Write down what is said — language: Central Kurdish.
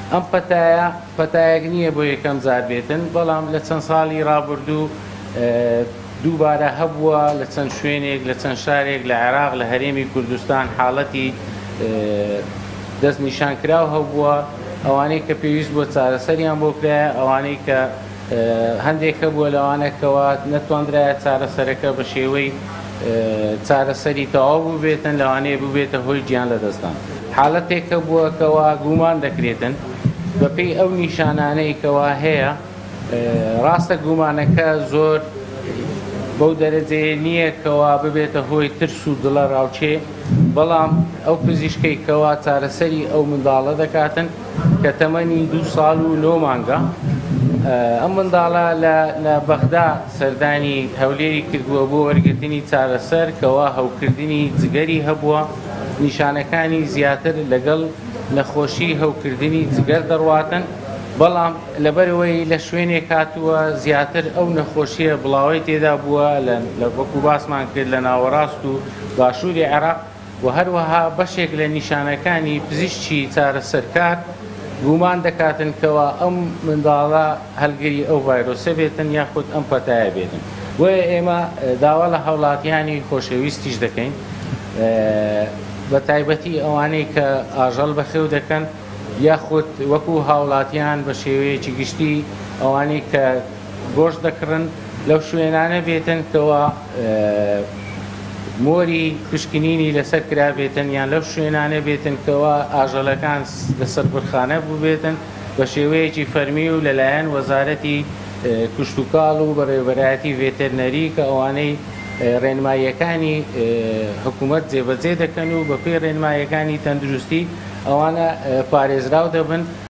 ئەم پەتایەک نییە بۆ یەکەم جار بێتن، بەڵام لە چەند ساڵی ڕابردوو دووبارە هەبووە لە چەند شوێنێک لە چەند شارێک لە عێراق لە هەرێمی کوردستان حاڵەتی دەست نیشانکراو هەبووە، ئەوانەی کە پێویست بۆ چارەسەریان بۆ کرایە، ئەوانەی کە هەندێک هەبووە لەوانەکەوە نەتوانرایە چارەسەرەکە بە شێوەی چارەسەری تەواو بووبێتن، لەوانەیە بووبێتە هۆی گیان لەدەستدان. حاڵەتێک هەبووە کەوا گومان دەکرێتن بەپێی ئەو نیشانانەی کەوا هەیە، ڕاستە گومانەکە زۆر بەو دەرەجەیە نییە کەوا ببێتە هۆی ترس و دڵە ڕاوچێ، بەڵام ئەو پزیشکەی کەوا چارەسەری ئەو منداڵە دەکاتن کە تەمەنی 2 ساڵ و 9 مانگە، ئەم منداڵە لە بەغدا سەردانی هەولێری کردووە بۆ وەرگرتنی چارەسەر کەوا هەوکردنی جگەری هەبووە، نیشانەکانی زیاتر لەگەڵ نەخۆشی هەوکردنی جگەر دەڕواتن، بەڵام لەبەرەوەی لە شوێنێک هاتووە زیاتر ئەو نەخۆشیە بڵاوی تێدا بووە لە وەکو باسمان کرد لە ناوەڕاست و باشووری عێراق، و هەروەها بەشێک لە نیشانەکانی پزیشکی چارەسەرکار گومان دەکاتن کەوا ئەم منداڵە هەلگەری ئەو ڤایرۆسە بێتن یاخود ئەم پەتایە بێتن. وە ئێمە داوا لە هاوڵاتیانی خۆشەویستیش دەکەین، بە تایبەتی ئەوانەی کە ئاژەڵ بەخێو دەکەن یاخود وەکو هاوڵاتیان بە شێوەیەکی گشتی ئەوانەی کە گۆشت دەکڕن لەو شوێنانە بێتن کەوا مۆری پشکنینی لەسەر کرابێتن، یان لەو شوێنانە بێتن کەوا ئاژەڵەکان لەسەر برخانە بوو بێتن بە شێوەیەکی فەرمی و لەلایەن وەزارەتی کشتوکاڵ و بەڕێوەبەرایەتی ڤێتێرنەری کە ئەوانەی ڕێنماییەکانی حکوومەت جێبەجێ دەکەن و بەپێی ڕێنماییەکانی تەندروستی ئەوانە پارێزراو دەبن